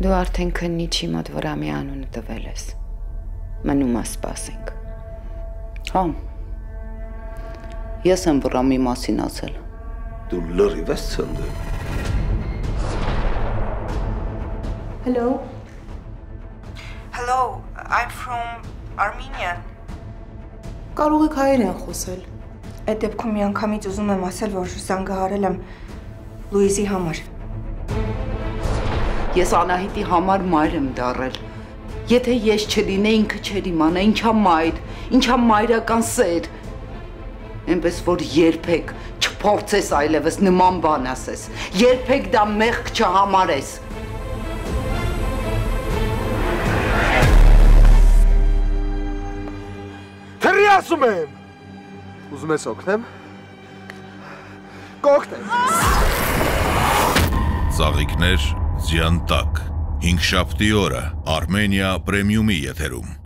Դու արդեն քննիչի մոտ Վրամի անունը տվել ես։ Մնում է սպասենք։ Հա։ Ես եմ Վրամի մասին ասել։ Դու լրիվ ես ցնդել։ Hello. Hello, I'm from Armenia. Կարող եք հայերեն խոսել։ Այդ դեպքում մի անգամից ուզում եմ ասել, որ զանգահարել եմ Լուիզի համար։ Ես Անահիտի համար մայր եմ դառել։ Եթե ես չլինեի, ինքը չէր իմանա ինչա մայրական սեր։ Այնպես որ երբեք չփորձես այլևս նման բան ասես։ Երբեք դա մեղք չհամարես։ Թերի ասում եմ։ Ուզում ես օգնեմ։ Կօգնեմ։ Ծաղիկներ Ձյան տակ 5 շաբթի օրը Armenia Premium-ի եթերում